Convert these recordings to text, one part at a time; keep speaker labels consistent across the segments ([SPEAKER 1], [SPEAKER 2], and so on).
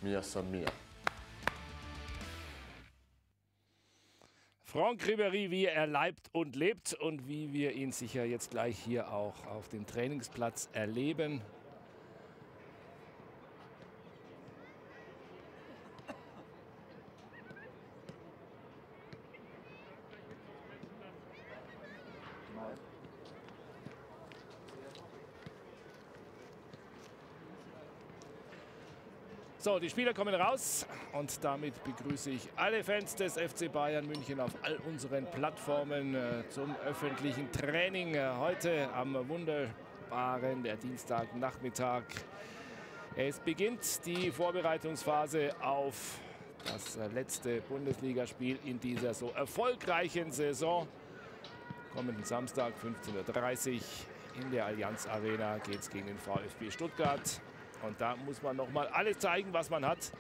[SPEAKER 1] Mia San Mia.
[SPEAKER 2] Franck Ribéry, wie er leibt und lebt und wie wir ihn sicher jetzt gleich hier auch auf dem Trainingsplatz erleben. So, die Spieler kommen raus und damit begrüße ich alle Fans des FC Bayern München auf all unseren Plattformen zum öffentlichen Training heute am wunderbaren Dienstagnachmittag. Es beginnt die Vorbereitungsphase auf das letzte Bundesligaspiel in dieser so erfolgreichen Saison. Kommenden Samstag 15:30 Uhr in der Allianz Arena geht es gegen den VfB Stuttgart. Und da muss man noch mal alles zeigen, was man hat.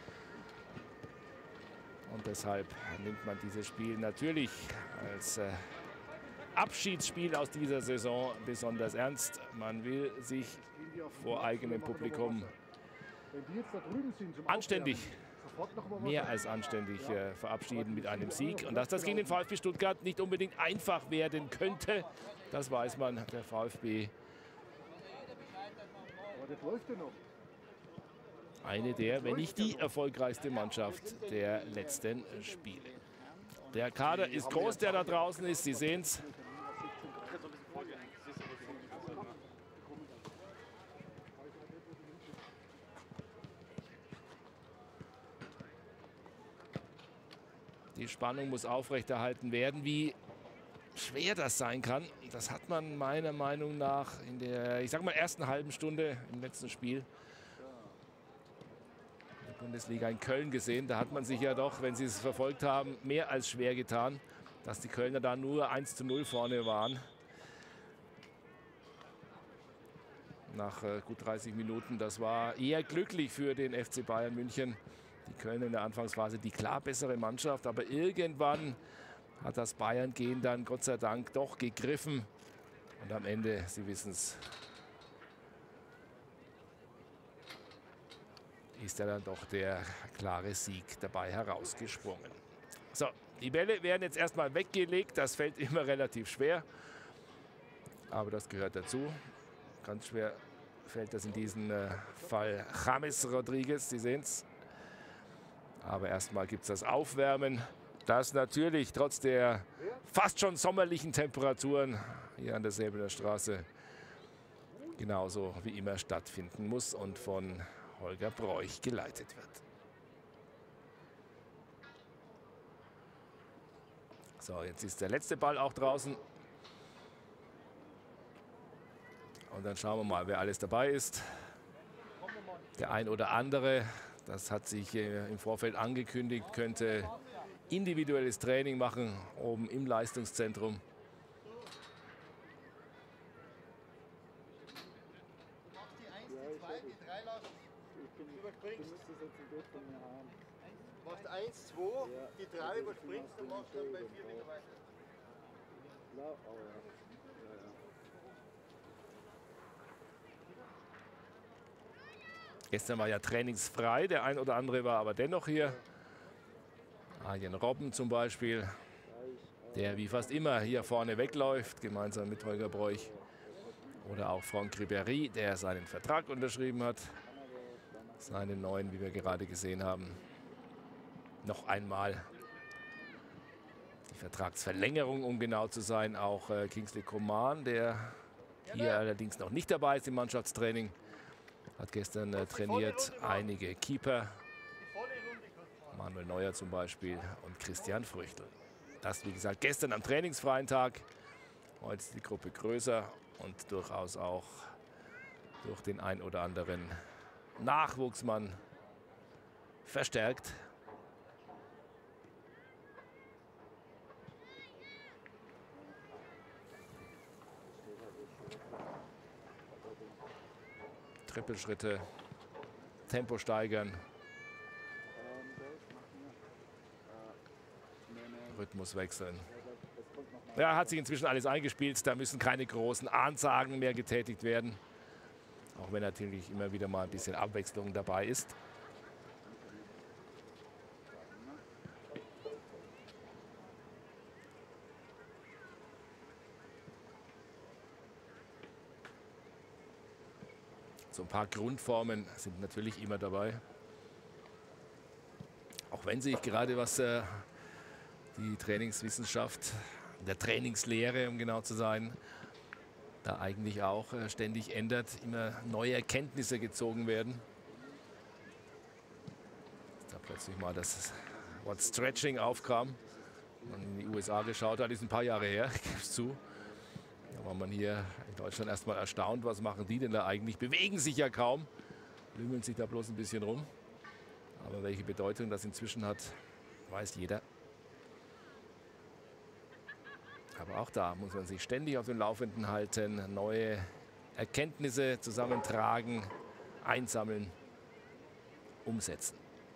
[SPEAKER 2] Und deshalb nimmt man dieses Spiel natürlich als Abschiedsspiel aus dieser Saison besonders ernst. Man will sich vor eigenem Publikum anständig, mehr als anständig verabschieden mit einem Sieg. Und dass das gegen den VfB Stuttgart nicht unbedingt einfach werden könnte, das weiß man. Der VfB eine der, wenn nicht die erfolgreichste Mannschaft der letzten Spiele. Der Kader ist groß, der da draußen ist. Sie sehen es. Die Spannung muss aufrechterhalten werden. Wie schwer das sein kann, das hat man meiner Meinung nach in der, ich sag mal, ersten halben Stunde im letzten Spiel Bundesliga in Köln gesehen. Da hat man sich ja doch, wenn Sie es verfolgt haben, mehr als schwer getan, dass die Kölner da nur 1:0 vorne waren. Nach gut 30 Minuten. Das war eher glücklich für den FC Bayern München. Die Kölner in der Anfangsphase die klar bessere Mannschaft. Aber irgendwann hat das Bayern-Gehen dann Gott sei Dank doch gegriffen. Und am Ende, Sie wissen es, ist ja dann doch der klare Sieg dabei herausgesprungen. So, die Bälle werden jetzt erstmal weggelegt. Das fällt immer relativ schwer. Aber das gehört dazu. Ganz schwer fällt das in diesem Fall James Rodriguez. Sie sehen es. Aber erstmal gibt es das Aufwärmen. Das natürlich trotz der fast schon sommerlichen Temperaturen hier an der Säbener Straße genauso wie immer stattfinden muss und von Holger Broich geleitet wird. So, jetzt ist der letzte Ball auch draußen. Und dann schauen wir mal, wer alles dabei ist. Der ein oder andere, das hat sich im Vorfeld angekündigt, könnte individuelles Training machen, oben im Leistungszentrum.
[SPEAKER 3] Du machst 1, 2, die 3 überspringst und machst dann bei 4 wieder weiter.
[SPEAKER 2] Gestern war ja trainingsfrei, der ein oder andere war aber dennoch hier. Arjen Robben zum Beispiel, der wie fast immer hier vorne wegläuft, gemeinsam mit Holger Broich. Oder auch Franck Ribéry, der seinen Vertrag unterschrieben hat. Seinen neuen, wie wir gerade gesehen haben. Noch einmal die Vertragsverlängerung, um genau zu sein. Auch Kingsley Coman, der hier allerdings noch nicht dabei ist im Mannschaftstraining. Hat gestern trainiert einige Keeper. Manuel Neuer zum Beispiel und Christian Früchtl. Das, wie gesagt, gestern am trainingsfreien Tag. Heute ist die Gruppe größer und durchaus auch durch den ein oder anderen Nachwuchsmann verstärkt. Trippelschritte, Tempo steigern, Rhythmus wechseln. Ja, hat sich inzwischen alles eingespielt. Da müssen keine großen Ansagen mehr getätigt werden. Auch wenn natürlich immer wieder mal ein bisschen Abwechslung dabei ist. So ein paar Grundformen sind natürlich immer dabei. Auch wenn sich gerade was die Trainingswissenschaft, der Trainingslehre, um genau zu sein, da eigentlich auch ständig ändert, immer neue Erkenntnisse gezogen werden. Da plötzlich mal das Wort Stretching aufkam. Wenn man in die USA geschaut hat, ist ein paar Jahre her, ich gebe es zu. Da war man hier in Deutschland erstmal erstaunt, was machen die denn da eigentlich? Bewegen sich ja kaum, lümmeln sich da bloß ein bisschen rum. Aber welche Bedeutung das inzwischen hat, weiß jeder. Aber auch da muss man sich ständig auf dem Laufenden halten, neue Erkenntnisse zusammentragen, einsammeln, umsetzen.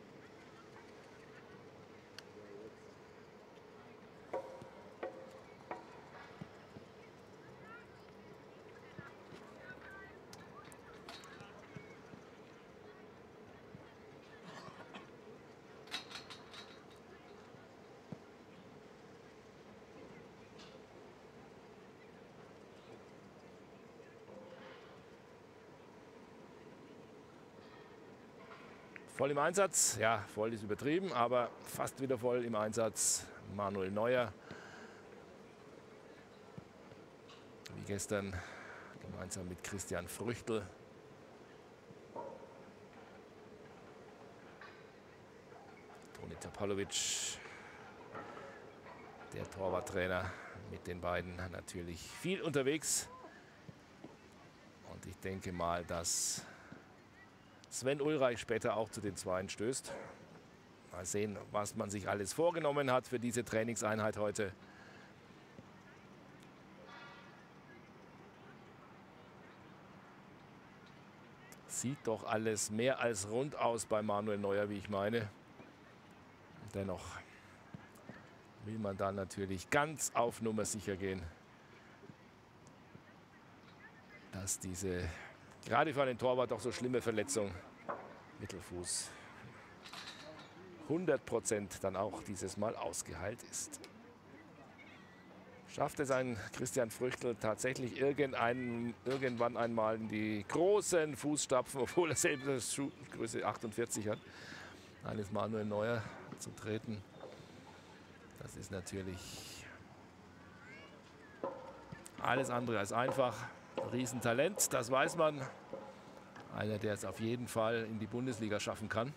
[SPEAKER 2] Voll im Einsatz, ja, voll ist übertrieben, aber fast wieder voll im Einsatz. Manuel Neuer, wie gestern, gemeinsam mit Christian Früchtl. Toni Tapalovic, der Torwarttrainer, mit den beiden natürlich viel unterwegs. Und ich denke mal, dass Sven Ulreich später auch zu den Zweien stößt. Mal sehen, was man sich alles vorgenommen hat für diese Trainingseinheit heute. Sieht doch alles mehr als rund aus bei Manuel Neuer, wie ich meine. Dennoch will man dann natürlich ganz auf Nummer sicher gehen, dass diese gerade für einen Torwart doch so schlimme Verletzung, Mittelfuß, 100% dann auch dieses Mal ausgeheilt ist. Schafft es ein Christian Früchtl tatsächlich irgendwann einmal in die großen Fußstapfen, obwohl er selbst Schuhgröße 48 hat, eines Manuel Neuer zu treten? Das ist natürlich alles andere als einfach. Riesentalent, das weiß man. Einer, der es auf jeden Fall in die Bundesliga schaffen kann.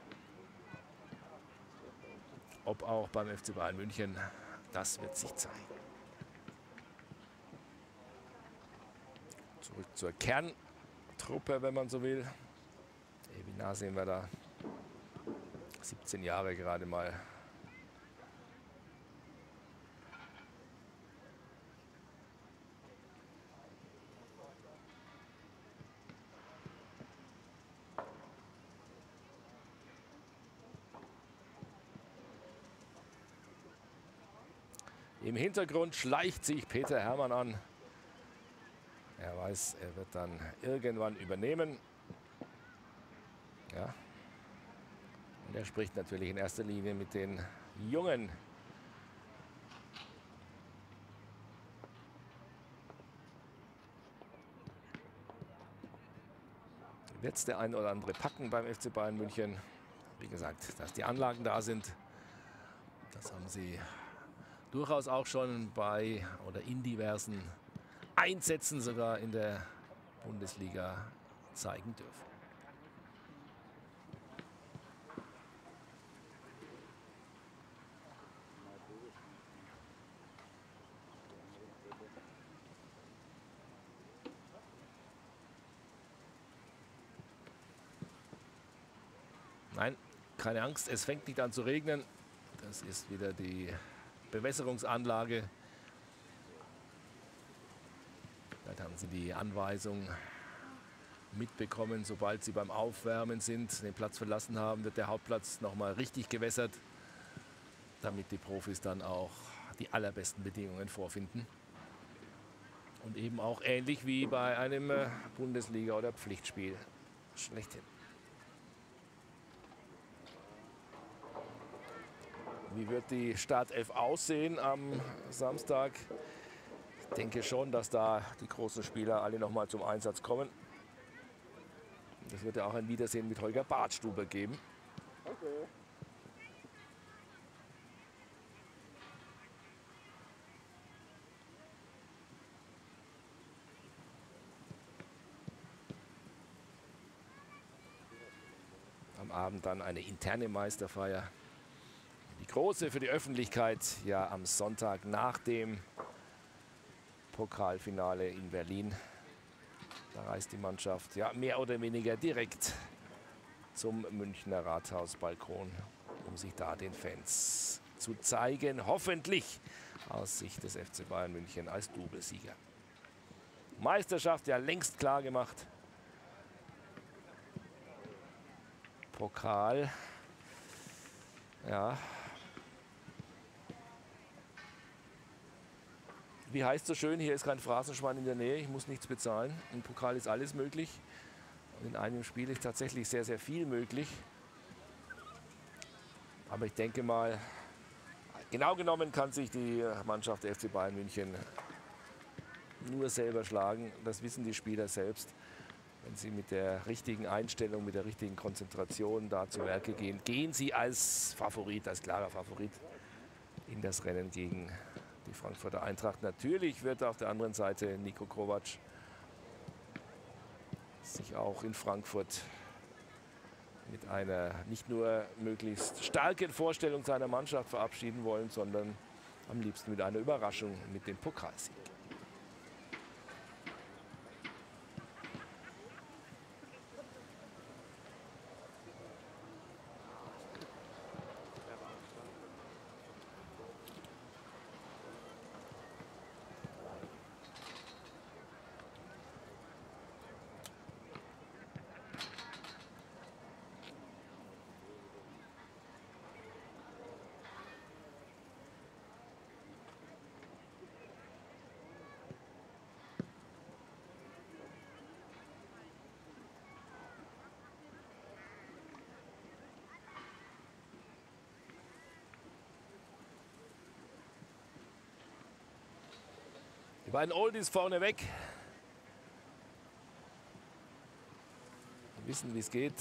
[SPEAKER 2] Ob auch beim FC Bayern München, das wird sich zeigen. Zurück zur Kerntruppe, wenn man so will. Evinar sehen wir da. 17 Jahre gerade mal. Im Hintergrund schleicht sich Peter Hermann an. Er weiß, er wird dann irgendwann übernehmen. Ja. Und er spricht natürlich in erster Linie mit den Jungen. Wird es der ein oder andere packen beim FC Bayern München? Wie gesagt, dass die Anlagen da sind, das haben sie durchaus auch schon bei oder in diversen Einsätzen sogar in der Bundesliga zeigen dürfen. Nein, keine Angst, es fängt nicht an zu regnen. Das ist wieder die Bewässerungsanlage. Da haben sie die Anweisung mitbekommen, sobald sie beim Aufwärmen sind, den Platz verlassen haben, wird der Hauptplatz nochmal richtig gewässert, damit die Profis dann auch die allerbesten Bedingungen vorfinden. Und eben auch ähnlich wie bei einem Bundesliga- oder Pflichtspiel schlechthin. Wie wird die Startelf aussehen am Samstag? Ich denke schon, dass da die großen Spieler alle noch mal zum Einsatz kommen. Das wird ja auch ein Wiedersehen mit Holger Badstuber geben.
[SPEAKER 3] Okay.
[SPEAKER 2] Am Abend dann eine interne Meisterfeier. Die große für die Öffentlichkeit, ja am Sonntag nach dem Pokalfinale in Berlin. Da reist die Mannschaft ja mehr oder weniger direkt zum Münchner Rathausbalkon, um sich da den Fans zu zeigen. Hoffentlich aus Sicht des FC Bayern München als Doublesieger. Meisterschaft ja längst klar gemacht. Pokal. Ja. Wie heißt so schön, hier ist kein Phrasenschwein in der Nähe, ich muss nichts bezahlen. Im Pokal ist alles möglich. Und in einem Spiel ist tatsächlich sehr, sehr viel möglich. Aber ich denke mal, genau genommen kann sich die Mannschaft der FC Bayern München nur selber schlagen. Das wissen die Spieler selbst. Wenn sie mit der richtigen Einstellung, mit der richtigen Konzentration da zu Werke gehen, gehen sie als Favorit, als klarer Favorit in das Rennen gegen die Frankfurter Eintracht. Natürlich wird auf der anderen Seite Niko Kovac sich auch in Frankfurt mit einer nicht nur möglichst starken Vorstellung seiner Mannschaft verabschieden wollen, sondern am liebsten mit einer Überraschung, mit dem Pokalsieg. Die beiden Oldies vorne weg. Wir wissen, wie es geht.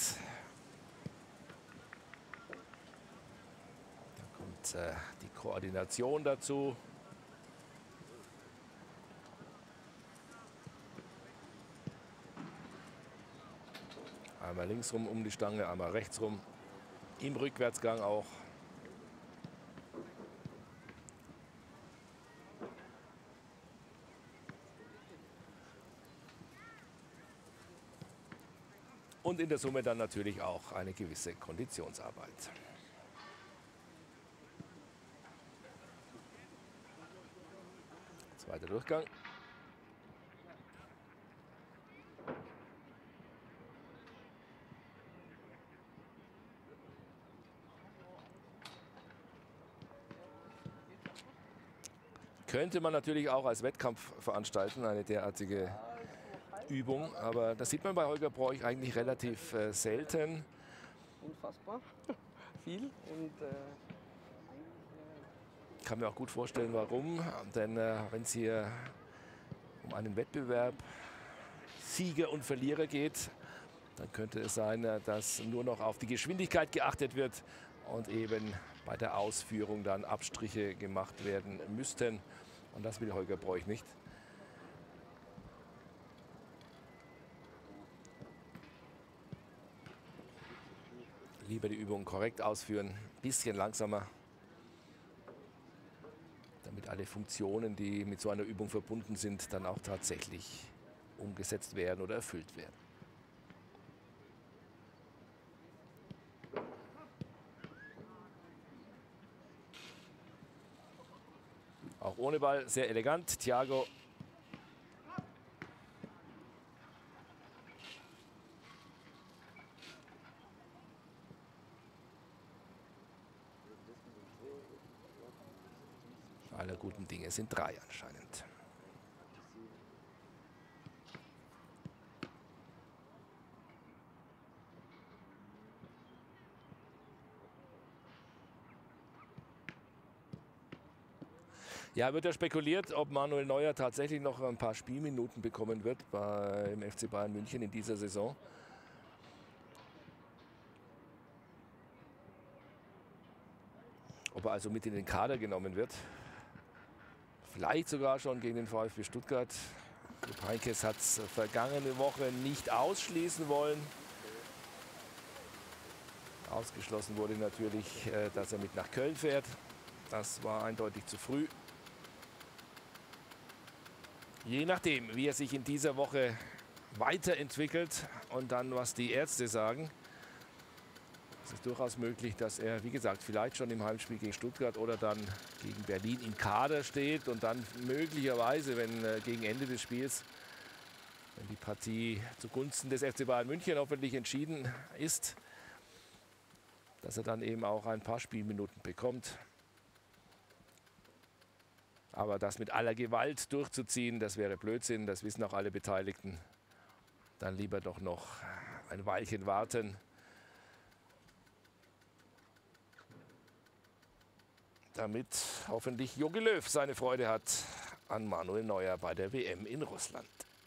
[SPEAKER 2] Da kommt die Koordination dazu. Einmal links rum um die Stange, einmal rechts rum. Im Rückwärtsgang auch. Und in der Summe dann natürlich auch eine gewisse Konditionsarbeit. Zweiter Durchgang. Könnte man natürlich auch als Wettkampf veranstalten, eine derartige Übung, aber das sieht man bei Holger Broich eigentlich relativ selten.
[SPEAKER 1] Unfassbar viel und
[SPEAKER 2] Ich kann mir auch gut vorstellen, warum, denn wenn es hier um einen Wettbewerb Sieger und Verlierer geht, dann könnte es sein, dass nur noch auf die Geschwindigkeit geachtet wird und eben bei der Ausführung dann Abstriche gemacht werden müssten. Und das will Holger Broich nicht. Lieber die Übung korrekt ausführen, ein bisschen langsamer, damit alle Funktionen, die mit so einer Übung verbunden sind, dann auch tatsächlich umgesetzt werden oder erfüllt werden. Auch ohne Ball sehr elegant. Thiago. Aller guten Dinge sind drei anscheinend. Ja, wird ja spekuliert, ob Manuel Neuer tatsächlich noch ein paar Spielminuten bekommen wird beim FC Bayern München in dieser Saison. ob er also mit in den Kader genommen wird. Vielleicht sogar schon gegen den VfB Stuttgart. Jupp Heynckes hat es vergangene Woche nicht ausschließen wollen. Ausgeschlossen wurde natürlich, dass er mit nach Köln fährt. Das war eindeutig zu früh. Je nachdem, wie er sich in dieser Woche weiterentwickelt und dann, was die Ärzte sagen, ist es durchaus möglich, dass er, wie gesagt, vielleicht schon im Heimspiel gegen Stuttgart oder dann gegen Berlin im Kader steht und dann möglicherweise, wenn gegen Ende des Spiels, wenn die Partie zugunsten des FC Bayern München hoffentlich entschieden ist, dass er dann eben auch ein paar Spielminuten bekommt. Aber das mit aller Gewalt durchzuziehen, das wäre Blödsinn, das wissen auch alle Beteiligten. Dann lieber doch noch ein Weilchen warten. Damit hoffentlich Jogi Löw seine Freude hat an Manuel Neuer bei der WM in Russland.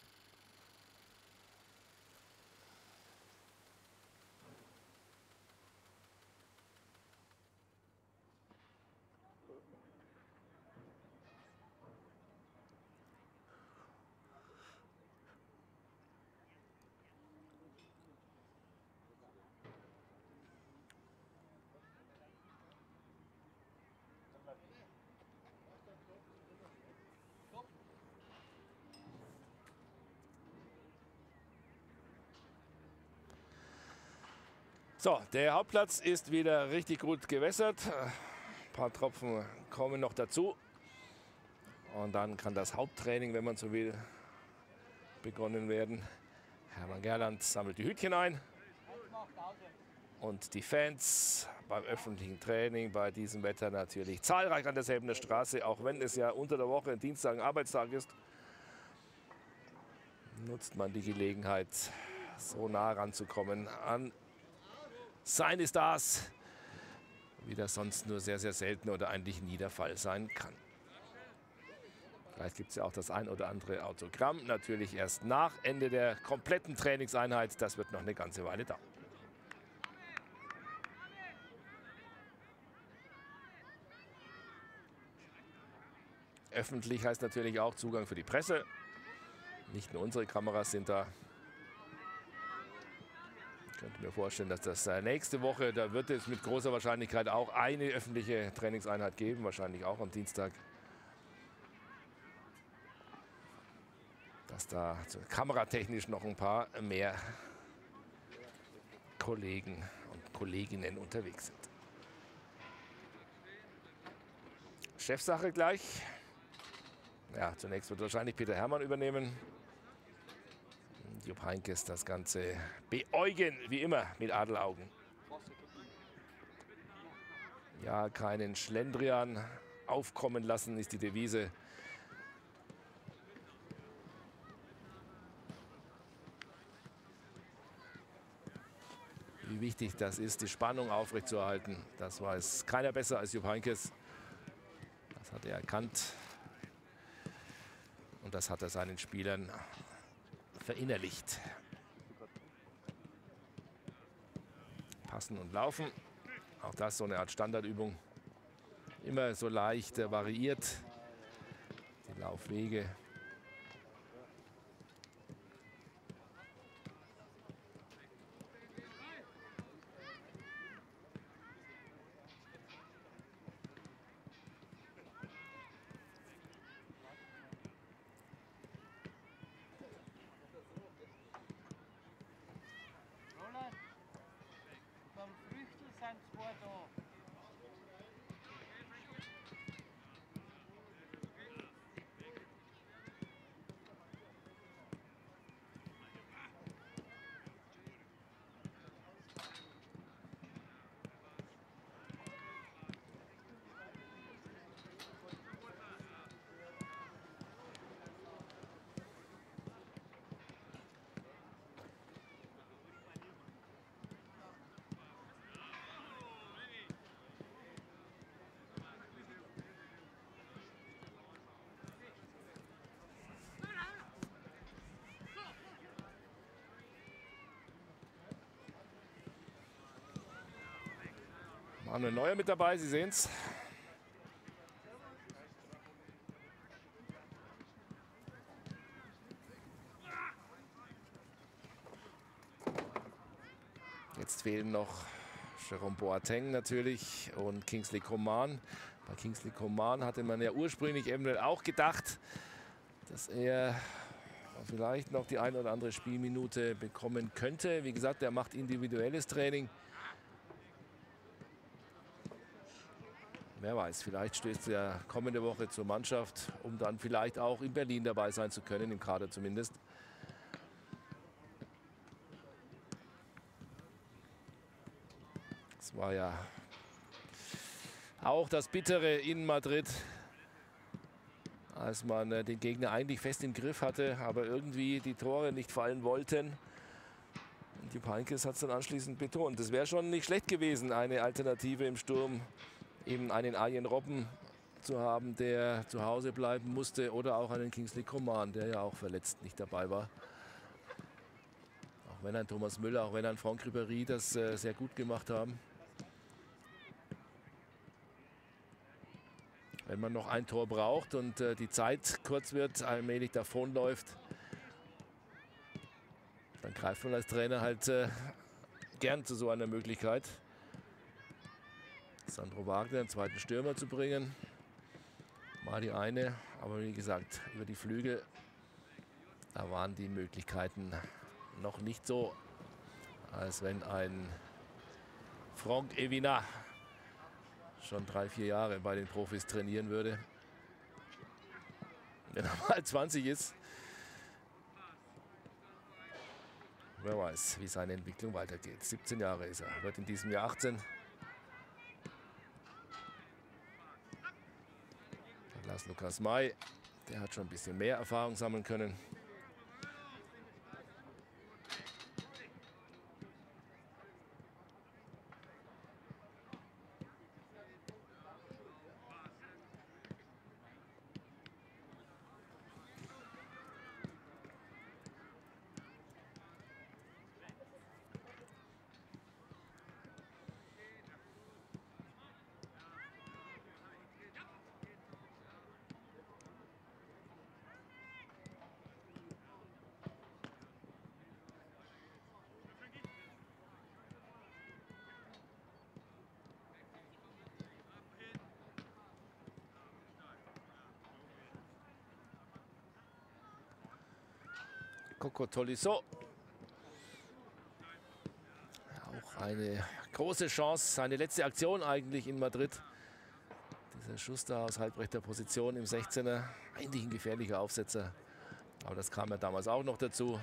[SPEAKER 2] So, der Hauptplatz ist wieder richtig gut gewässert. Ein paar Tropfen kommen noch dazu. Und dann kann das Haupttraining, wenn man so will, begonnen werden. Hermann Gerland sammelt die Hütchen ein. Und die Fans beim öffentlichen Training bei diesem Wetter natürlich zahlreich an der Säbener Straße, auch wenn es ja unter der Woche, Dienstag, ein Arbeitstag ist, nutzt man die Gelegenheit, so nah ranzukommen an seine Stars, wie das sonst nur sehr, sehr selten oder eigentlich nie der Fall sein kann. Vielleicht gibt es ja auch das ein oder andere Autogramm, natürlich erst nach Ende der kompletten Trainingseinheit. Das wird noch eine ganze Weile dauern. Öffentlich heißt natürlich auch Zugang für die Presse. Nicht nur unsere Kameras sind da. Ich könnte mir vorstellen, dass das nächste Woche, da wird es mit großer Wahrscheinlichkeit auch eine öffentliche Trainingseinheit geben, wahrscheinlich auch am Dienstag. Dass da kameratechnisch noch ein paar mehr Kollegen und Kolleginnen unterwegs sind. Chefsache gleich. Ja, zunächst wird wahrscheinlich Peter Hermann übernehmen. Jupp Heynckes das Ganze beäugen, wie immer, mit Adelaugen. Ja, keinen Schlendrian aufkommen lassen, ist die Devise. Wie wichtig das ist, die Spannung aufrechtzuerhalten. Das weiß keiner besser als Jupp Heynckes. Das hat er erkannt. Und das hat er seinen Spielern verinnerlicht. Passen und laufen. Auch das so eine Art Standardübung. Immer so leicht variiert. Die Laufwege. Manuel Neuer mit dabei, Sie sehen es. Es fehlen noch Jerome Boateng natürlich und Kingsley Coman. Bei Kingsley Coman hatte man ja ursprünglich eventuell auch gedacht, dass er vielleicht noch die eine oder andere Spielminute bekommen könnte. Wie gesagt, er macht individuelles Training. Wer weiß, vielleicht stößt er kommende Woche zur Mannschaft, um dann vielleicht auch in Berlin dabei sein zu können, im Kader zumindest. Das war ja auch das Bittere in Madrid, als man den Gegner eigentlich fest im Griff hatte, aber irgendwie die Tore nicht fallen wollten. Und Jupp Heynckes hat es dann anschließend betont. Es wäre schon nicht schlecht gewesen, eine Alternative im Sturm, eben einen Arjen Robben zu haben, der zu Hause bleiben musste, oder auch einen Kingsley Coman, der ja auch verletzt nicht dabei war. Auch wenn ein Thomas Müller, auch wenn ein Franck Ribéry das sehr gut gemacht haben. Wenn man noch ein Tor braucht und die Zeit kurz wird, allmählich davonläuft, dann greift man als Trainer halt gern zu so einer Möglichkeit. Sandro Wagner, einen zweiten Stürmer zu bringen, war die eine. Aber wie gesagt, über die Flügel, da waren die Möglichkeiten noch nicht so, als wenn ein Franck Evina schon 3, 4 Jahre bei den Profis trainieren würde. Wenn er mal 20 ist. Wer weiß, wie seine Entwicklung weitergeht. 17 Jahre ist er, wird in diesem Jahr 18. Lars Lukas May, der hat schon ein bisschen mehr Erfahrung sammeln können. Coco Tolisso. Auch eine große Chance, seine letzte Aktion eigentlich in Madrid. Dieser Schuss da aus halbrechter Position im 16er. Eigentlich ein gefährlicher Aufsetzer. Aber das kam ja damals auch noch dazu,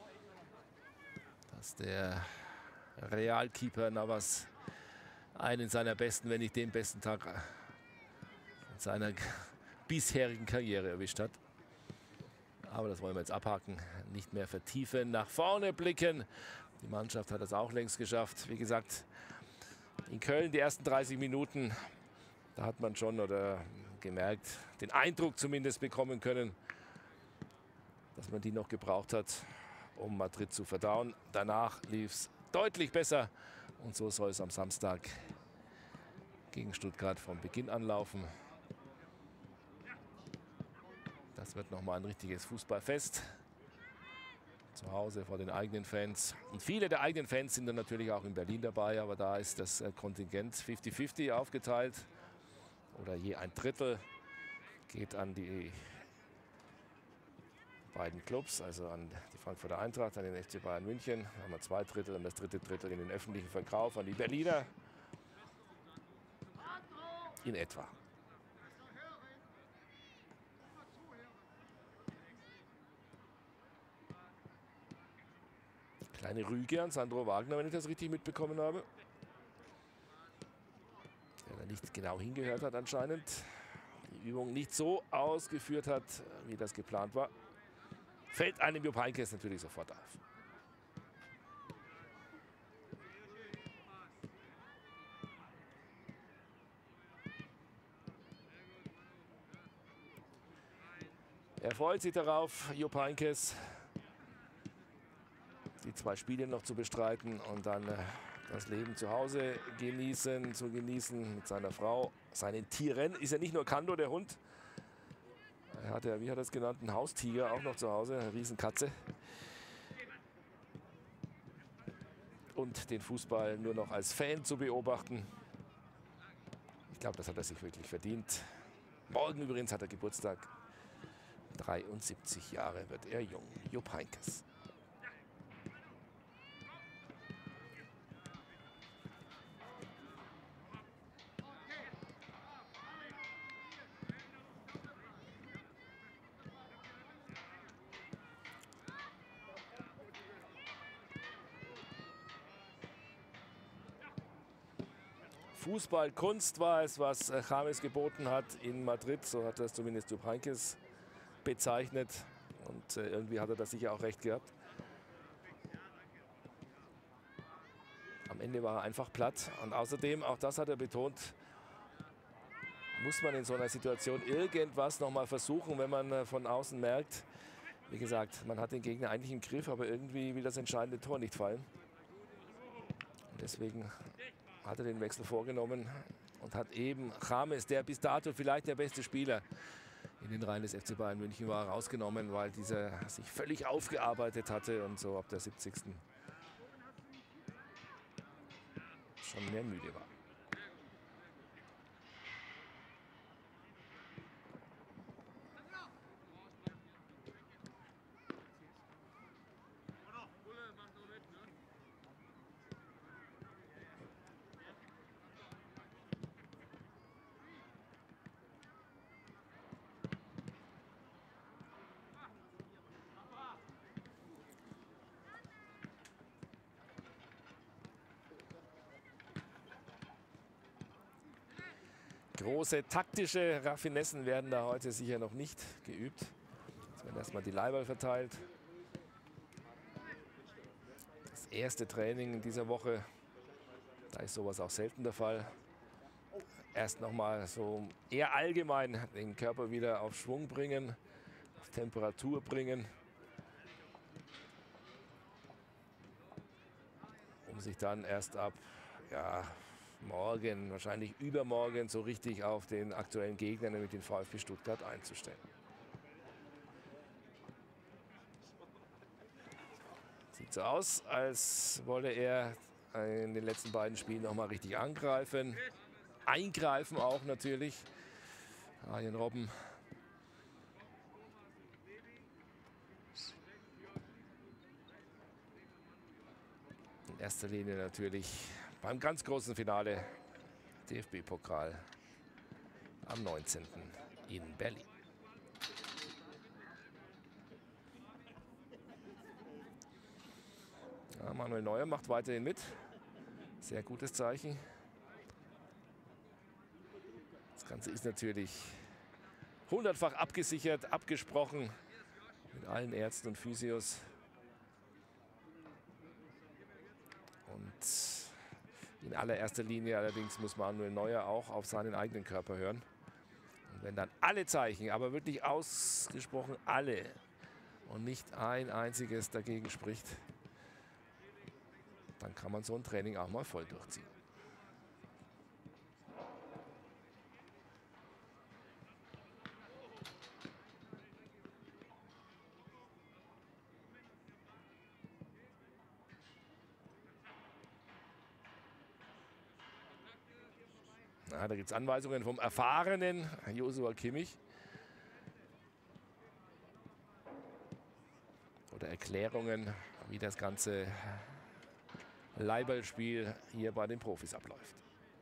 [SPEAKER 2] dass der Realkeeper Navas einen seiner besten, wenn nicht den besten Tag in seiner bisherigen Karriere erwischt hat. Aber das wollen wir jetzt abhaken, nicht mehr vertiefen, nach vorne blicken. Die Mannschaft hat das auch längst geschafft. Wie gesagt, in Köln die ersten 30 Minuten, da hat man schon oder gemerkt, den Eindruck zumindest bekommen können, dass man die noch gebraucht hat, um Madrid zu verdauen. Danach lief es deutlich besser und so soll es am Samstag gegen Stuttgart von Beginn an laufen. Das wird nochmal ein richtiges Fußballfest. Zu Hause vor den eigenen Fans. Und viele der eigenen Fans sind dann natürlich auch in Berlin dabei, aber da ist das Kontingent 50-50 aufgeteilt. Oder je ein Drittel geht an die beiden Clubs, also an die Frankfurter Eintracht, an den FC Bayern München. Da haben wir 2 Drittel und das 3. Drittel in den öffentlichen Verkauf an die Berliner. In etwa. Kleine Rüge an Sandro Wagner, wenn ich das richtig mitbekommen habe. Der da nicht genau hingehört hat anscheinend. Die Übung nicht so ausgeführt hat, wie das geplant war. Fällt einem Jupp Heynckes natürlich sofort auf. Er freut sich darauf, Jupp Heynckes, die 2 Spiele noch zu bestreiten und dann das Leben zu Hause genießen mit seiner Frau, seinen Tieren. Ist ja nicht nur Kando, der Hund. Er hat ja, wie hat er es genannt, einen Haustiger auch noch zu Hause, eine Riesenkatze. und den Fußball nur noch als Fan zu beobachten. Ich glaube, das hat er sich wirklich verdient. Morgen übrigens hat er Geburtstag. 73 Jahre wird er jung. Jupp Heynckes. Fußballkunst war es, was James geboten hat in Madrid. So hat das zumindest Jupp Heynckes bezeichnet. Und irgendwie hat er das sicher auch recht gehabt. Am Ende war er einfach platt. Und außerdem, auch das hat er betont, muss man in so einer Situation irgendwas noch mal versuchen, wenn man von außen merkt, wie gesagt, man hat den Gegner eigentlich im Griff, aber irgendwie will das entscheidende Tor nicht fallen. Und deswegen hat er den Wechsel vorgenommen und hat eben James, der bis dato vielleicht der beste Spieler in den Reihen des FC Bayern München war, rausgenommen, weil dieser sich völlig aufgearbeitet hatte und so ab der 70. schon mehr müde war. Große taktische Raffinessen werden da heute sicher noch nicht geübt. Jetzt werden erstmal die Leihball verteilt. Das erste Training in dieser Woche, da ist sowas auch selten der Fall. Erst nochmal so eher allgemein den Körper wieder auf Schwung bringen, auf Temperatur bringen, um sich dann erst ab morgen, wahrscheinlich übermorgen, so richtig auf den aktuellen Gegner, nämlich den VfB Stuttgart, einzustellen. Sieht so aus, als wolle er in den letzten beiden Spielen noch mal richtig angreifen. Eingreifen auch natürlich. Arjen Robben. In erster Linie natürlich beim ganz großen Finale DFB-Pokal am 19. in Berlin. Ja, Manuel Neuer macht weiterhin mit. Sehr gutes Zeichen. Das Ganze ist natürlich 100-fach abgesichert, abgesprochen mit allen Ärzten und Physios. Und in allererster Linie allerdings muss Manuel Neuer auch auf seinen eigenen Körper hören. Und wenn dann alle Zeichen, aber wirklich ausgesprochen alle und nicht ein einziges dagegen spricht, dann kann man so ein Training auch mal voll durchziehen. Ja, da gibt es Anweisungen vom erfahrenen Joshua Kimmich. Oder Erklärungen, wie das ganze Leihballspiel hier bei den Profis abläuft.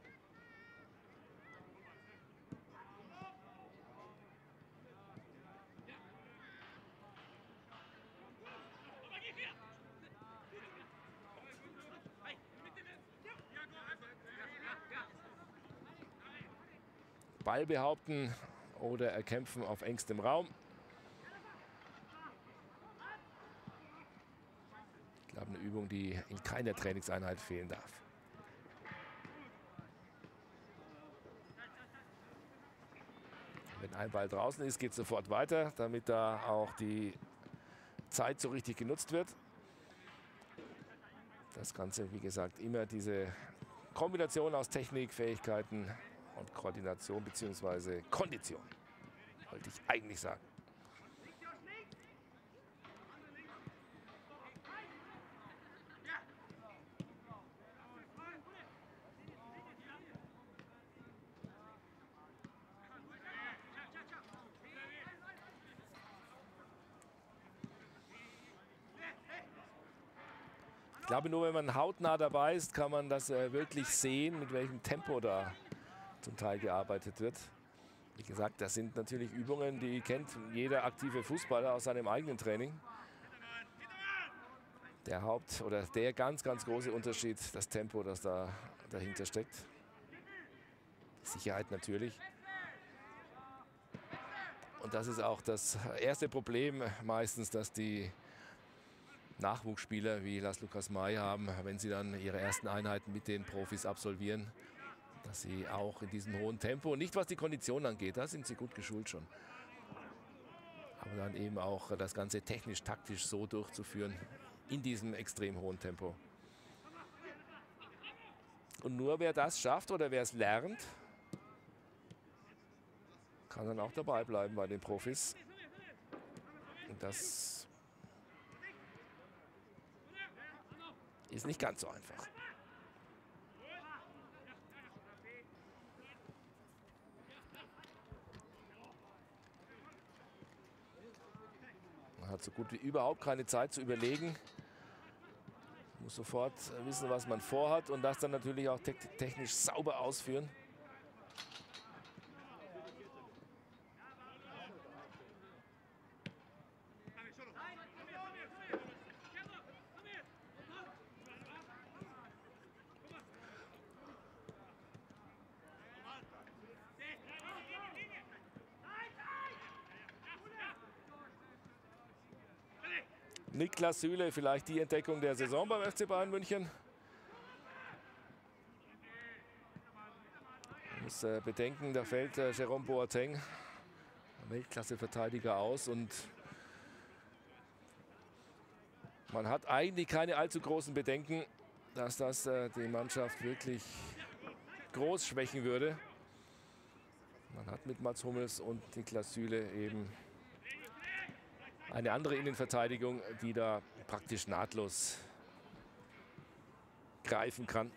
[SPEAKER 2] Ball behaupten oder erkämpfen auf engstem Raum. Ich glaube, eine Übung, die in keiner Trainingseinheit fehlen darf. Wenn ein Ball draußen ist, geht es sofort weiter, damit da auch die Zeit so richtig genutzt wird. Das Ganze, wie gesagt, immer diese Kombination aus Technik, Fähigkeiten und Koordination bzw. Kondition, wollte ich eigentlich sagen. glaube, nur wenn man hautnah dabei ist, kann man das wirklich sehen, mit welchem Tempo da zum Teil gearbeitet wird. Wie gesagt, das sind natürlich Übungen, die kennt jeder aktive Fußballer aus seinem eigenen Training. Der ganz, ganz große Unterschied, das Tempo, das da dahinter steckt. Die Sicherheit natürlich. Und das ist auch das erste Problem meistens, dass die Nachwuchsspieler wie Laszlo Kosmay haben, wenn sie dann ihre ersten Einheiten mit den Profis absolvieren, dass sie auch in diesem hohen Tempo, nicht was die Kondition angeht, da sind sie gut geschult schon, aber dann eben auch das Ganze technisch, taktisch so durchzuführen in diesem extrem hohen Tempo. Und nur wer das schafft oder wer es lernt, kann dann auch dabei bleiben bei den Profis. Und das ist nicht ganz so einfach. Man hat so gut wie überhaupt keine Zeit zu überlegen. Muss sofort wissen, was man vorhat und das dann natürlich auch technisch sauber ausführen. Niklas Süle, vielleicht die Entdeckung der Saison beim FC Bayern München. Man muss bedenken, da fällt Jerome Boateng, Weltklasse-Verteidiger, aus. Und man hat eigentlich keine allzu großen Bedenken, dass das die Mannschaft wirklich groß schwächen würde. Man hat mit Mats Hummels und Niklas Süle eben eine andere Innenverteidigung, die da praktisch nahtlos greifen kann.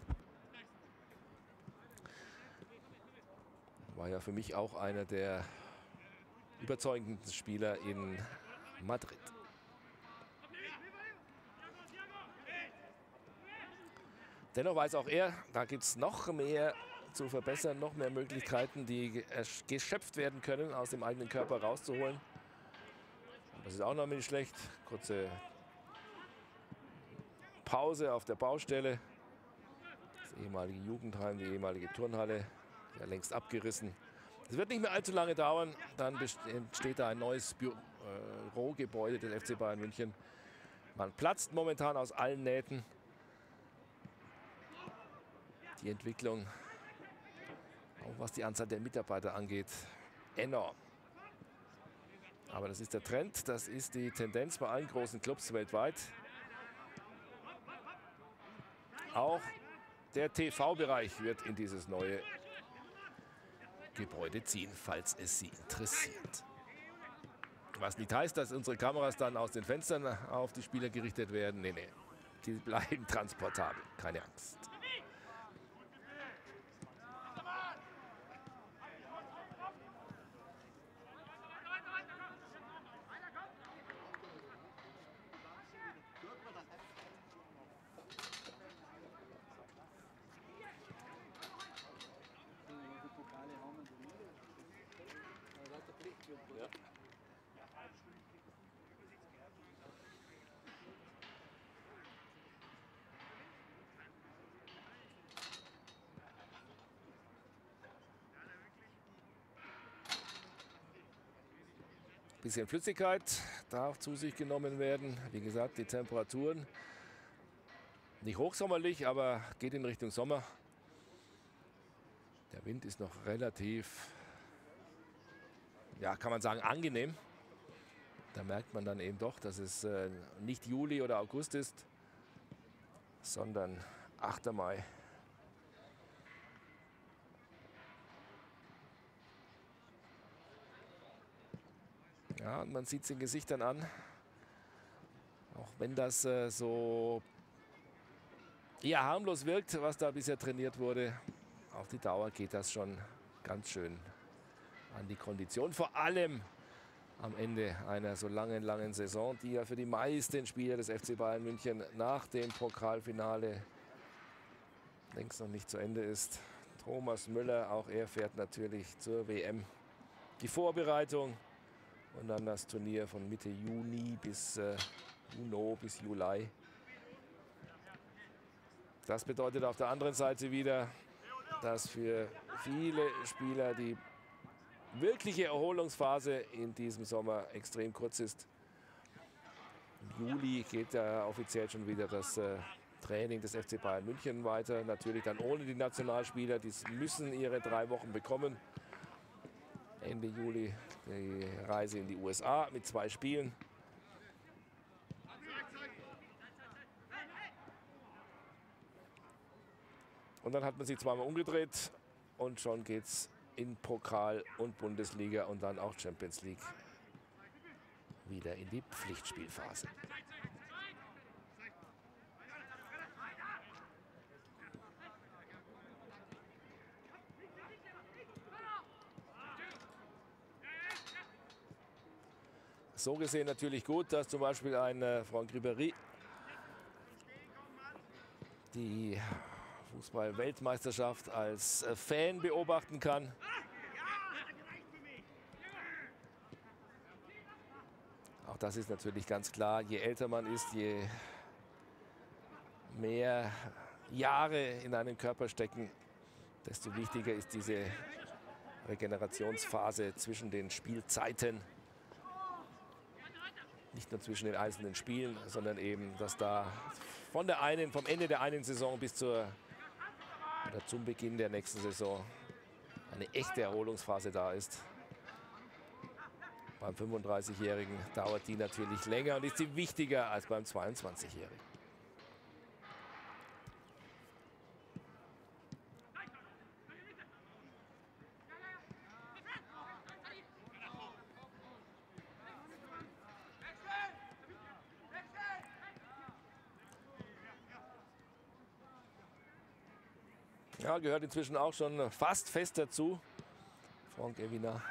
[SPEAKER 2] War ja für mich auch einer der überzeugendsten Spieler in Madrid. Dennoch weiß auch er, da gibt es noch mehr zu verbessern, noch mehr Möglichkeiten, die geschöpft werden können, aus dem eigenen Körper rauszuholen. Das ist auch noch nicht schlecht. Kurze Pause auf der Baustelle. Das ehemalige Jugendheim, die ehemalige Turnhalle, ja längst abgerissen. Es wird nicht mehr allzu lange dauern. Dann entsteht da ein neues Bürogebäude des FC Bayern München. Man platzt momentan aus allen Nähten. Die Entwicklung, auch was die Anzahl der Mitarbeiter angeht, enorm. Aber das ist der Trend, das ist die Tendenz bei allen großen Clubs weltweit. Auch der TV-Bereich wird in dieses neue Gebäude ziehen, falls es Sie interessiert. Was nicht heißt, dass unsere Kameras dann aus den Fenstern auf die Spieler gerichtet werden. Nee, nee, die bleiben transportabel, keine Angst.
[SPEAKER 1] Ja.
[SPEAKER 2] Bisschen Flüssigkeit darf zu sich genommen werden. Wie gesagt, die Temperaturen nicht hochsommerlich, aber geht in Richtung Sommer. Der Wind ist noch relativ, ja, kann man sagen, angenehm. Da merkt man dann eben doch, dass es nicht Juli oder August ist, sondern 8. Mai. Ja, und man sieht es den Gesichtern an, auch wenn das so eher harmlos wirkt, was da bisher trainiert wurde. Auf die Dauer geht das schon ganz schön an die Kondition, vor allem am Ende einer so langen Saison, die ja für die meisten Spieler des FC Bayern München nach dem Pokalfinale längst noch nicht zu Ende ist. Thomas Müller, auch er fährt natürlich zur WM. Die Vorbereitung und dann das Turnier von Mitte Juni bis Juli. Das bedeutet auf der anderen Seite wieder, dass für viele Spieler die wirkliche Erholungsphase in diesem Sommer extrem kurz ist. Im Juli geht ja offiziell schon wieder das Training des FC Bayern München weiter. Natürlich dann ohne die Nationalspieler, die müssen ihre 3 Wochen bekommen. Ende Juli die Reise in die USA mit 2 Spielen. Und dann hat man sich zweimal umgedreht und schon geht's in Pokal und Bundesliga und dann auch Champions League wieder in die Pflichtspielphase. So gesehen natürlich gut, dass zum Beispiel ein Franck Ribéry die Fußball-Weltmeisterschaft als Fan beobachten kann. Auch das ist natürlich ganz klar, je älter man ist, je mehr Jahre in einem Körper stecken, desto wichtiger ist diese Regenerationsphase zwischen den Spielzeiten. Nicht nur zwischen den einzelnen Spielen, sondern eben, dass da vom Ende der einen Saison bis zum Beginn der nächsten Saison eine echte Erholungsphase da ist. Beim 35-Jährigen dauert die natürlich länger und ist sie wichtiger als beim 22-Jährigen. Ja, gehört inzwischen auch schon fast fest dazu. Franck Evina.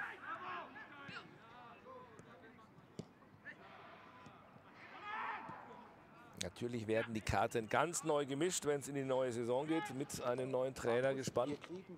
[SPEAKER 2] Natürlich werden die Karten ganz neu gemischt, wenn es in die neue Saison geht, mit einem neuen Trainer gespannt.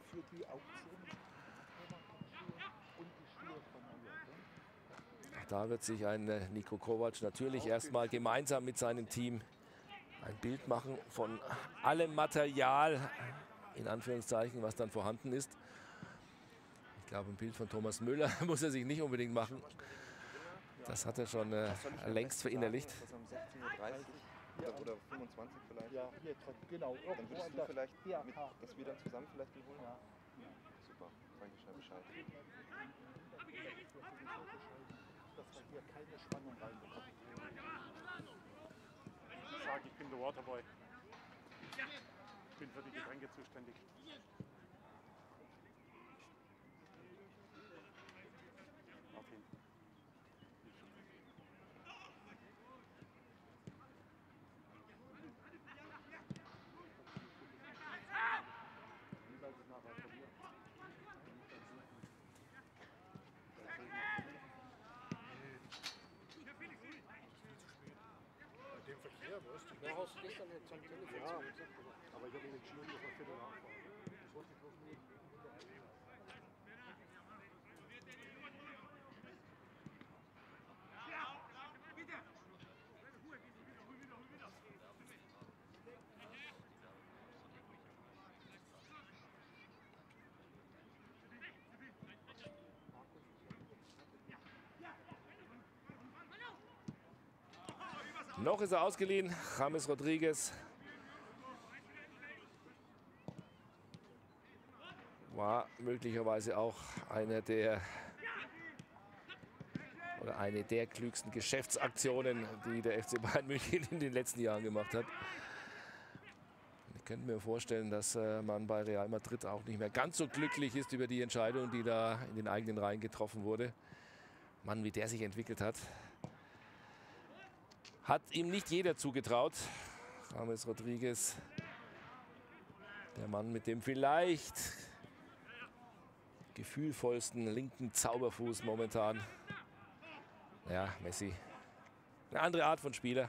[SPEAKER 2] Auch da wird sich ein Niko Kovac natürlich erstmal gemeinsam mit seinem Team ein Bild machen von allem Material, in Anführungszeichen, was dann vorhanden ist. Ich glaube, ein Bild von Thomas Müller muss er sich nicht unbedingt machen. Das hat er schon längst verinnerlicht.
[SPEAKER 1] Oder 25 vielleicht.
[SPEAKER 3] Ja, hier, genau.
[SPEAKER 1] Dann würdest du vielleicht, dass wir dann zusammen vielleicht den holen?
[SPEAKER 3] Ja.
[SPEAKER 1] Super, danke schön Bescheid.
[SPEAKER 3] Dass wir hier keine Spannung reinbekommen.
[SPEAKER 4] Ich sage, ich bin der Waterboy. Ich bin für die Getränke zuständig. Okay.
[SPEAKER 3] Dem Verkehr, weißt du?
[SPEAKER 1] Ja, hast du gestern jetzt am Telefon
[SPEAKER 3] Ja,
[SPEAKER 1] gesagt?
[SPEAKER 3] aber ich habe ihn entschieden, dass wir Viertel nachfahren. Das wollte ich bloß nur.
[SPEAKER 2] Noch ist er ausgeliehen, James Rodriguez. War möglicherweise auch eine der klügsten Geschäftsaktionen, die der FC Bayern München in den letzten Jahren gemacht hat. Ich könnte mir vorstellen, dass man bei Real Madrid auch nicht mehr ganz so glücklich ist über die Entscheidung, die da in den eigenen Reihen getroffen wurde. Mann, wie der sich entwickelt hat. Hat ihm nicht jeder zugetraut. James Rodriguez, der Mann mit dem vielleicht gefühlvollsten linken Zauberfuß momentan. Ja, Messi. Eine andere Art von Spieler.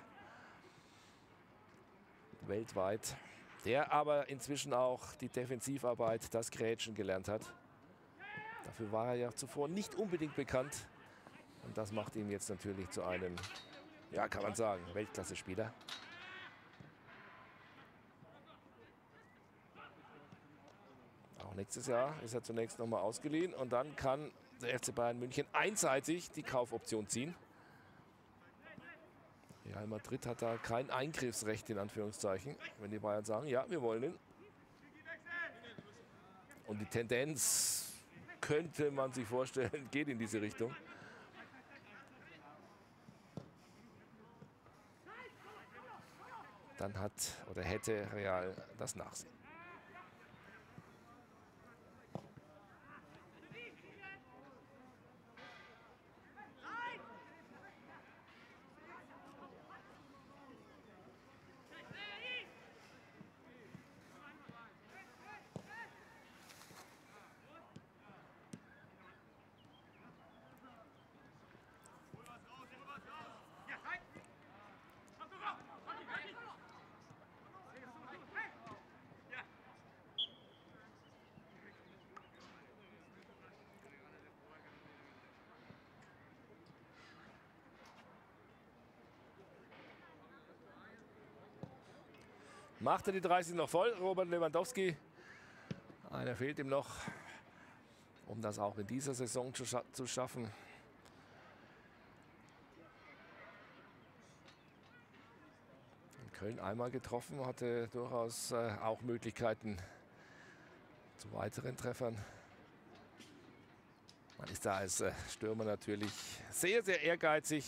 [SPEAKER 2] Weltweit. Der aber inzwischen auch die Defensivarbeit, das Grätschen gelernt hat. Dafür war er ja zuvor nicht unbedingt bekannt. Und das macht ihn jetzt natürlich zu einem, ja, kann man sagen, Weltklasse-Spieler. Auch nächstes Jahr ist er zunächst nochmal ausgeliehen. Und dann kann der FC Bayern München einseitig die Kaufoption ziehen. Real Madrid hat da kein Eingriffsrecht in Anführungszeichen, wenn die Bayern sagen, ja, wir wollen ihn. Und die Tendenz, könnte man sich vorstellen, geht in diese Richtung. Dann hat oder hätte Real das Nachsehen. Macht er die 30 noch voll, Robert Lewandowski. Einer fehlt ihm noch, um das auch in dieser Saison zu schaffen. In Köln einmal getroffen, hatte durchaus auch Möglichkeiten zu weiteren Treffern. Man ist da als Stürmer natürlich sehr, sehr ehrgeizig.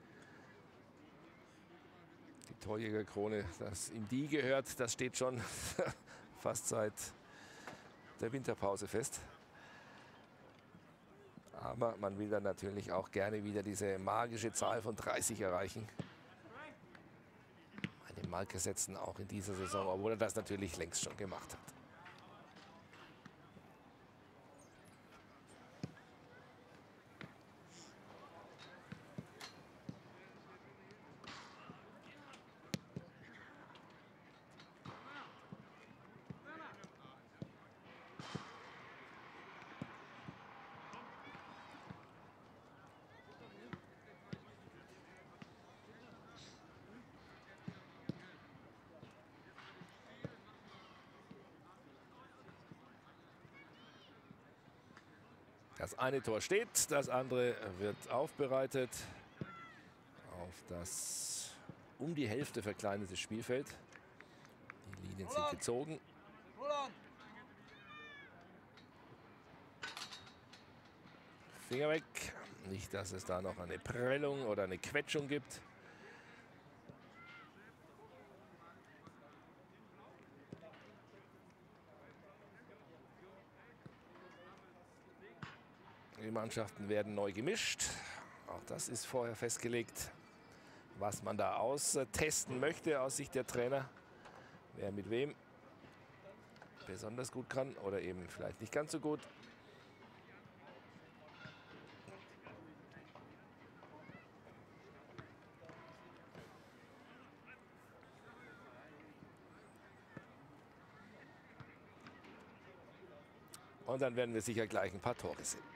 [SPEAKER 2] Die Torjägerkrone, dass ihm die gehört, das steht schon fast seit der Winterpause fest. Aber man will dann natürlich auch gerne wieder diese magische Zahl von 30 erreichen. Eine Marke setzen auch in dieser Saison, obwohl er das natürlich längst schon gemacht hat. Das eine Tor steht, das andere wird aufbereitet auf das um die Hälfte verkleinerte Spielfeld. Die Linien sind gezogen. Finger weg. Nicht, dass es da noch eine Prellung oder eine Quetschung gibt. Die Mannschaften werden neu gemischt. Auch das ist vorher festgelegt, was man da austesten möchte aus Sicht der Trainer. Wer mit wem besonders gut kann oder eben vielleicht nicht ganz so gut. Und dann werden wir sicher gleich ein paar Tore sehen.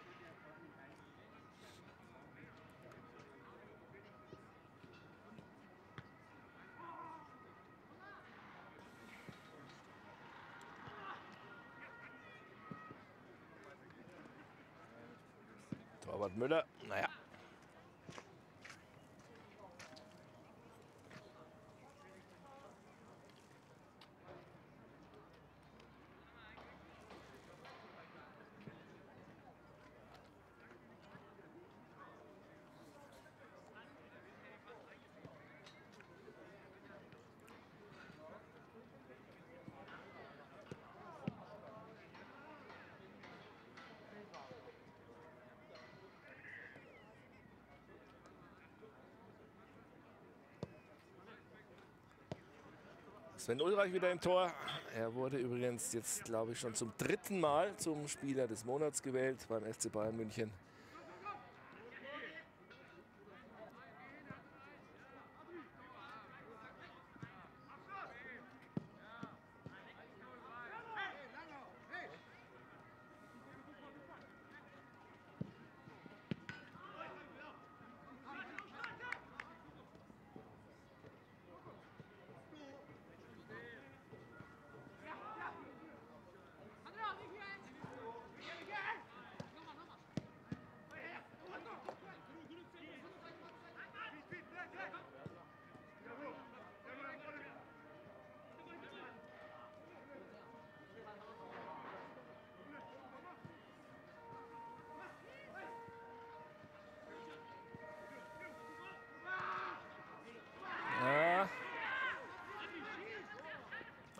[SPEAKER 2] Torwart Müller, naja. Sven Ulreich wieder im Tor. Er wurde übrigens jetzt, glaube ich, schon zum 3. Mal zum Spieler des Monats gewählt beim FC Bayern München.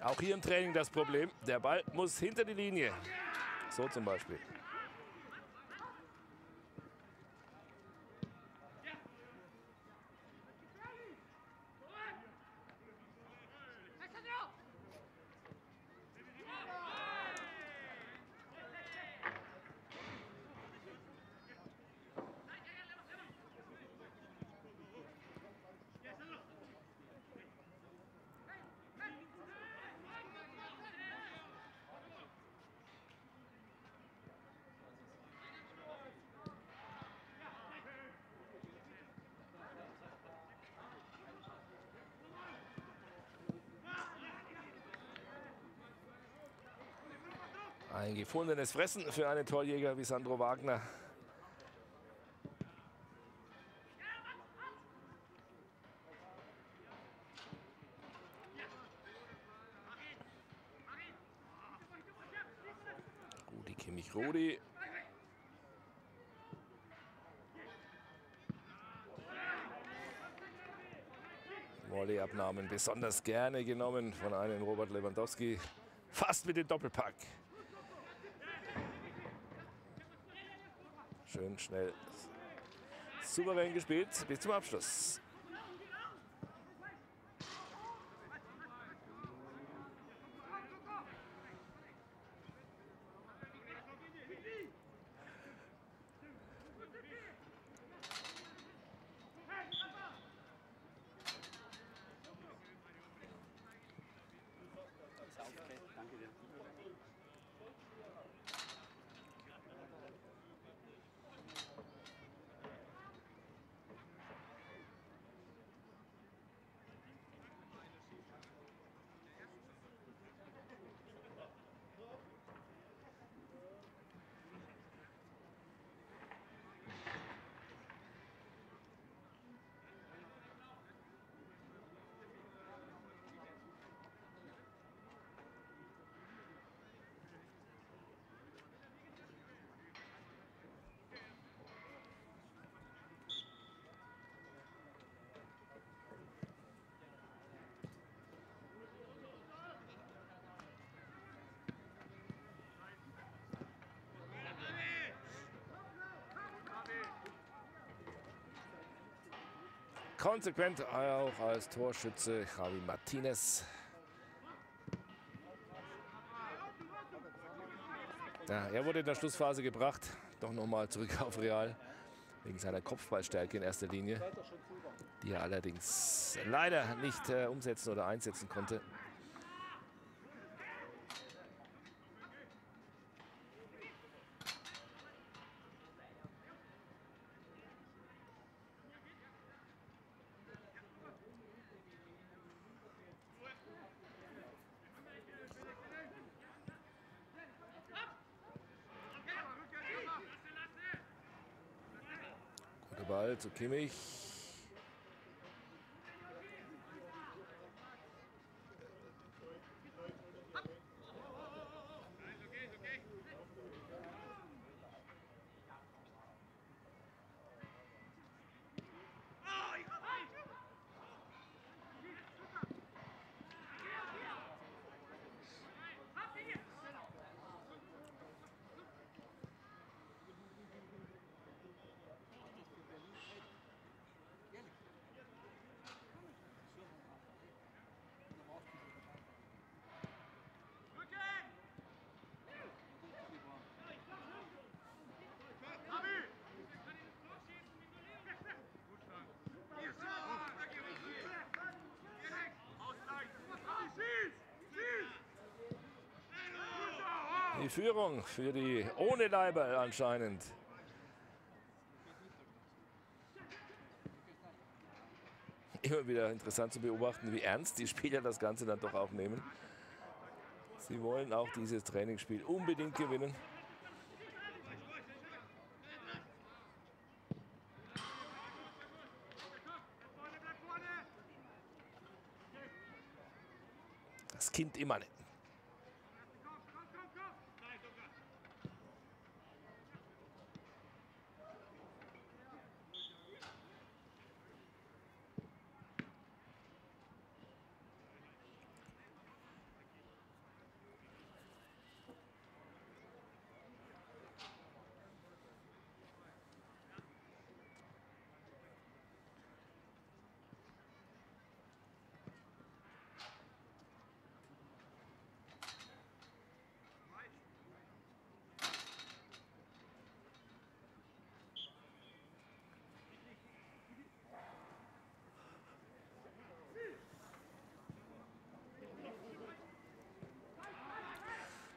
[SPEAKER 2] Auch hier im Training das Problem, der Ball muss hinter die Linie. So zum Beispiel. Ein gefundenes Fressen für einen Torjäger wie Sandro Wagner. Rudi Kimmich Rudi. Volleyabnahmen besonders gerne genommen von einem Robert Lewandowski. Fast mit dem Doppelpack. Schön schnell, souverän gespielt bis zum Abschluss. Konsequent auch als Torschütze Javi Martinez. Ja, er wurde in der Schlussphase gebracht. Doch nochmal zurück auf Real. Wegen seiner Kopfballstärke in erster Linie. Die er allerdings leider nicht umsetzen oder einsetzen konnte. Ball zu Kimmich. Die Führung für die ohne Leiberl anscheinend. Immer wieder interessant zu beobachten, wie ernst die Spieler das Ganze dann doch auch nehmen. Sie wollen auch dieses Trainingsspiel unbedingt gewinnen. Das Kind immer nicht.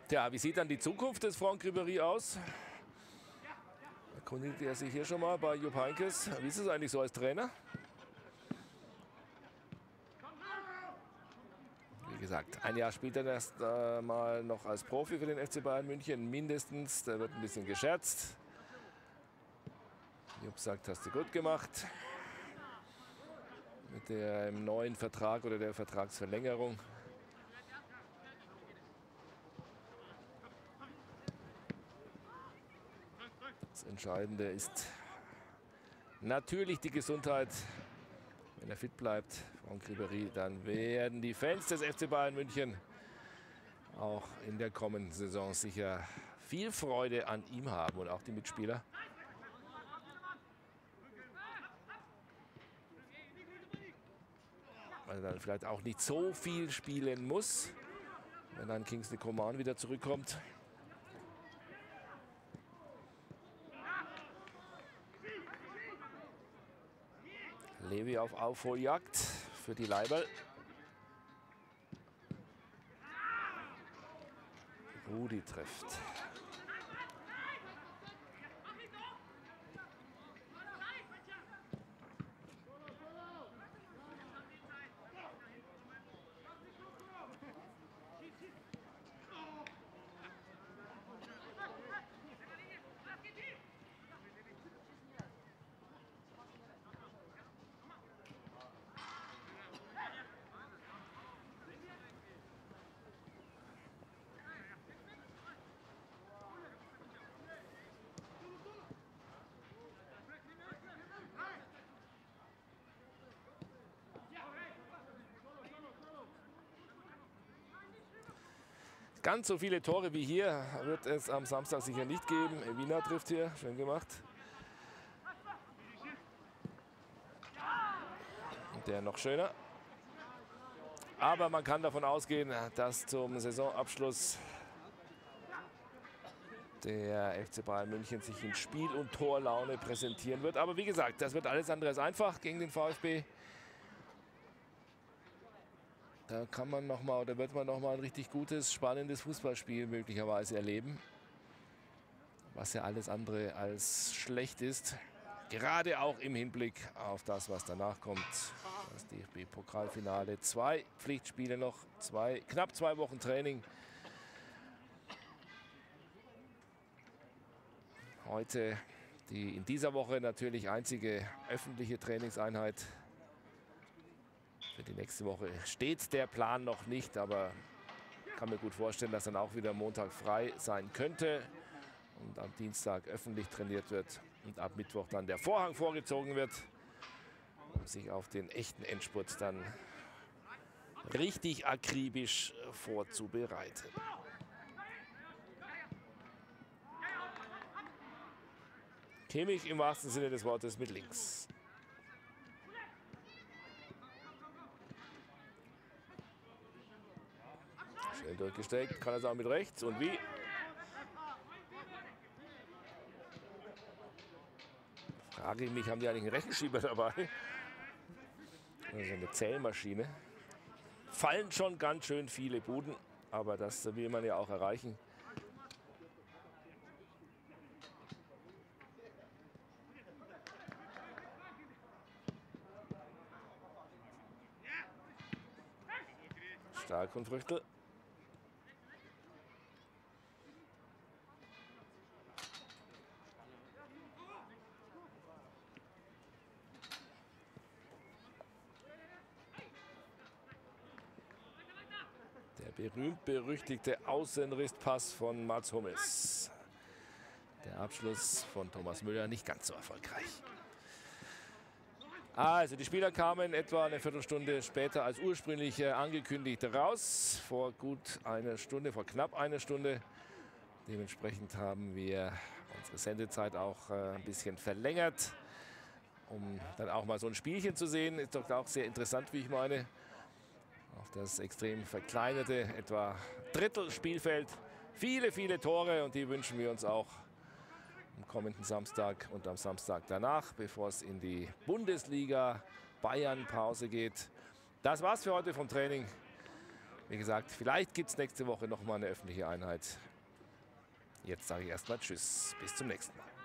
[SPEAKER 2] Tja, wie sieht dann die Zukunft des Franck Ribéry aus? Erkundigt er sich hier schon mal bei Jupp Heynckes. Wie ist es eigentlich so als Trainer? Wie gesagt, ein Jahr spielt er erst mal noch als Profi für den FC Bayern München, mindestens. Da wird ein bisschen gescherzt. Jupp sagt, hast du gut gemacht. Mit dem neuen Vertrag oder der Vertragsverlängerung. Das Entscheidende ist natürlich die Gesundheit. Wenn er fit bleibt, Franck Ribéry, dann werden die Fans des FC Bayern München auch in der kommenden Saison sicher viel Freude an ihm haben und auch die Mitspieler. Weil er dann vielleicht auch nicht so viel spielen muss, wenn dann Kingsley Coman wieder zurückkommt. Levi auf Aufholjagd für die Leiberl. Rudi trifft. Ganz so viele Tore wie hier wird es am Samstag sicher nicht geben. Wiener trifft hier, schön gemacht. Und der noch schöner. Aber man kann davon ausgehen, dass zum Saisonabschluss der FC Bayern München sich in Spiel- und Torlaune präsentieren wird. Aber wie gesagt, das wird alles andere als einfach gegen den VfB. Da kann man noch mal, oder wird man noch mal ein richtig gutes, spannendes Fußballspiel möglicherweise erleben. Was ja alles andere als schlecht ist. Gerade auch im Hinblick auf das, was danach kommt. Das DFB-Pokalfinale. 2 Pflichtspiele noch, knapp 2 Wochen Training. Heute die in dieser Woche natürlich einzige öffentliche Trainingseinheit. Für die nächste Woche steht der Plan noch nicht, aber ich kann mir gut vorstellen, dass dann auch wieder Montag frei sein könnte und am Dienstag öffentlich trainiert wird und ab Mittwoch dann der Vorhang vorgezogen wird, um sich auf den echten Endspurt dann richtig akribisch vorzubereiten. Kimmich im wahrsten Sinne des Wortes mit links. Schön durchgesteckt, kann er sagen mit rechts und wie? Frage ich mich, haben die eigentlich einen Rechenschieber dabei? Also eine Zählmaschine. Fallen schon ganz schön viele Buden, aber das will man ja auch erreichen. Stark von Früchtel. Der berühmt-berüchtigte Außenrisspass von Mats Hummels. Der Abschluss von Thomas Müller nicht ganz so erfolgreich. Also die Spieler kamen etwa eine Viertelstunde später als ursprünglich angekündigt raus. Vor knapp einer Stunde. Dementsprechend haben wir unsere Sendezeit auch ein bisschen verlängert, um dann auch mal so ein Spielchen zu sehen. Ist doch auch sehr interessant, wie ich meine. Auf das extrem verkleinerte, etwa Drittel Spielfeld. Viele, viele Tore und die wünschen wir uns auch am kommenden Samstag und am Samstag danach, bevor es in die Bundesliga Bayern Pause geht. Das war's für heute vom Training. Wie gesagt, vielleicht gibt es nächste Woche noch mal eine öffentliche Einheit. Jetzt sage ich erstmal Tschüss, bis zum nächsten Mal.